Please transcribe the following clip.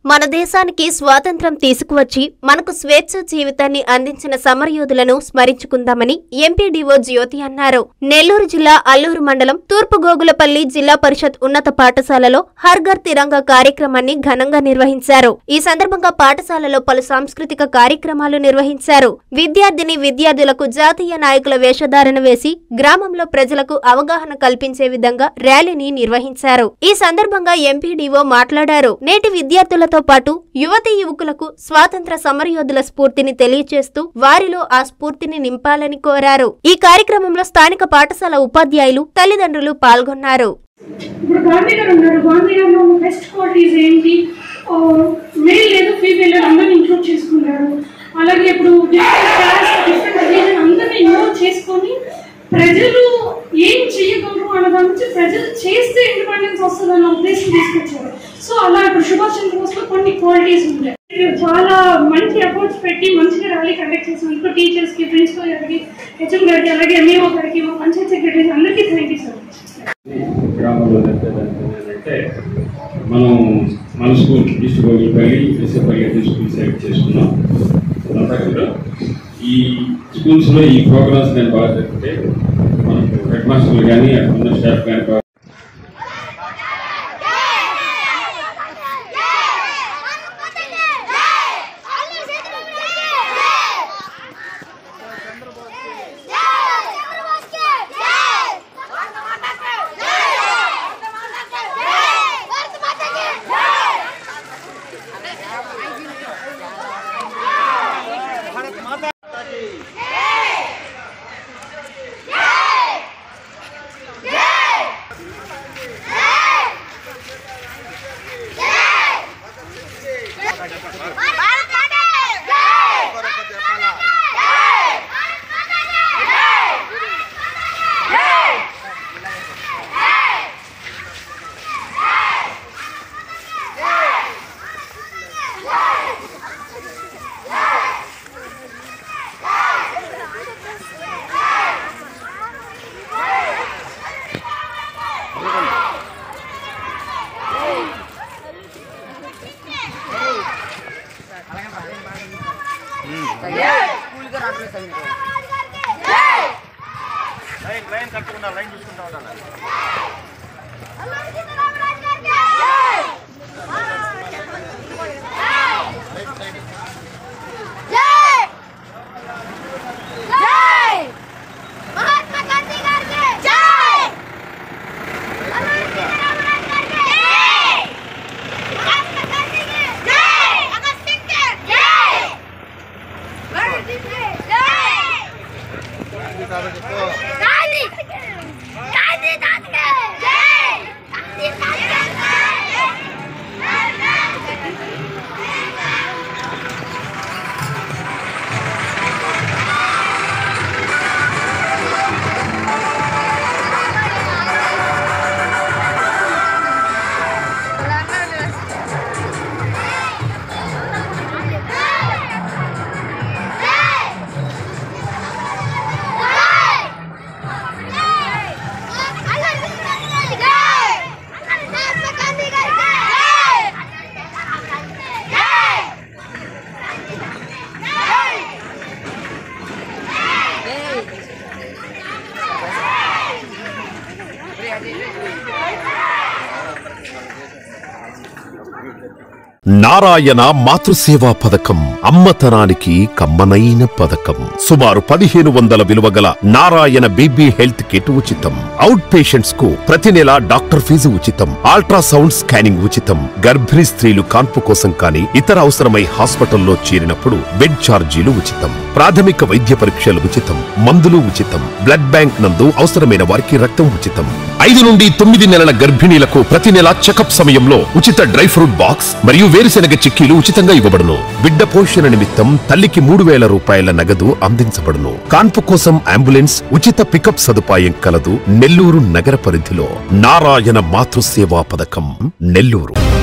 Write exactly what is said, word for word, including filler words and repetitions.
మన దేశానికి స్వాతంత్ర్యం తీసుకువచ్చి మనకు స్వేచ్ఛ జీవితాన్ని అందించిన సమరయోధులను స్మరించుకుందామని ఎంపీడీఓ జ్యోతి అన్నారు. నెల్లూరు జిల్లా అల్లూరు మండలం తూర్పు గోగులపల్లి జిల్లా పరిషత్ ఉన్నత పాఠశాలలో హర్ ఘర్ తిరంగా కార్యక్రమాన్ని ఘనంగా నిర్వహించారు. ఈ సందర్భంగా పాఠశాలలో పలు సాంస్కృతిక కార్యక్రమాలు నిర్వహించారు. విద్యార్థిని విద్యార్థులకు జాతీయ నాయకుల వేషధారణ వేసి గ్రామంలో ప్రజలకు అవగాహన కల్పించే విధంగా ర్యాలీని నిర్వహించారు. ఈ సందర్భంగా ఎంపీడీఓ మాట్లాడారు. నేటి విద్యార్థులతో పాటు యువతీ యువకులకు స్వాతంత్ర సమరయోధుల స్ఫూర్తిని తెలియజేస్తూ వారిలో ఆ స్ఫూర్తిని నింపాలని కోరారు. ఈ కార్యక్రమంలో స్థానిక పాఠశాల ఉపాధ్యాయులు, తల్లిదండ్రులు పాల్గొన్నారు. ఇప్పుడు గాంధీ గారు ఉన్నారు. గాంధీ గారు బెస్ట్ క్వాలిటీస్ ఏంటి, మేల్ లేదు ఫీమేల్ అందరినీ ఇంక్లూడ్ చేసుకున్నారు. అలాగే ఇప్పుడు డిఫరెంట్ క్లాస్ డిఫరెంట్ రిలీజన్ అందరినీ ఇన్వాల్వ్ చేసుకొని ప్రజలు ఏం చేయగలరు అన్న దాని నుంచి ప్రజలు చేస్తే ఇండిపెండెన్స్ వస్తుందన్న ఉద్దేశం తీసుకొచ్చారు. సో అలా ఇప్పుడు సుభాష్ చంద్రబోస్ లో కొన్ని క్వాలిటీస్ ఉంటాయి. చాలా మంచి ఎఫర్ట్స్ పెట్టి మంచిగా ర్యాలీ కండక్ట్ చేసాం. ఇంట్లో టీచర్స్ కి, ప్రిన్సిపల్ గారికి, హెచ్ఎం గారికి, అలాగే ఎంఈఓ గారికి, మా పంచాయత్ సెక్రటరీస్ అందరికీ థ్యాంక్ యూ సార్. గ్రామంలో ఏంటంటే మనం మన school east Gogulapalli SFI school select చేసుకున్నాం. అంతా కూడా ఈ స్కూల్స్లో ఈ ప్రోగ్రామ్స్ కానీ బాగా జరిగితే మనకు హెడ్ మాస్టర్లు కానీ అక్కడ ఉన్న స్టాఫ్ కానీ బాగా లైన్ కట్టుకుంటా లైన్ చూసుకుంటా ఉండాలి. నారాయణ మాతృసేవా పథకం అమ్మతనానికి కమ్మనైన పథకం. సుమారు పదిహేను వందల విలువ గల నారాయణ బేబీ హెల్త్ కిట్ ఉచితం. అవుట్ పేషెంట్స్ కు ప్రతి నెల డాక్టర్ ఫీజు ఉచితం. అల్ట్రాసౌండ్ స్కానింగ్ ఉచితం. గర్భిణీ స్త్రీలు కాన్పు కోసం కానీ ఇతర అవసరమై హాస్పిటల్లో చేరినప్పుడు బెడ్ ఛార్జీలు ఉచితం. ప్రాథమిక వైద్య పరీక్షలు ఉచితం. మందులు ఉచితం. బ్లడ్ బ్యాంక్ నందు అవసరమైన వారికి రక్తం ఉచితం. ఐదు నుండి తొమ్మిది నెలల గర్భిణీలకు ప్రతి నెల చెకప్ సమయంలో ఉచిత డ్రై ఫ్రూట్ బాక్స్ మరియు వేరుశెనగ చిక్కీలు ఉచితంగా ఇవ్వబడును. బిడ్డ పోషణ నిమిత్తం తల్లికి మూడు వేల రూపాయల నగదు అందించబడును. కాన్పు కోసం అంబులెన్స్ ఉచిత పికప్ సదుపాయం కలదు. నెల్లూరు నగర పరిధిలో నారాయణ మాతృసేవా పథకం, నెల్లూరు.